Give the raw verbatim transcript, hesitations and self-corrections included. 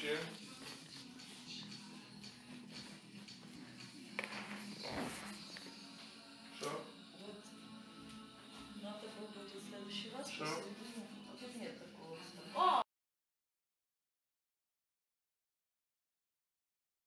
Ще. Що? Вот надо будет в следующий раз Що? посередине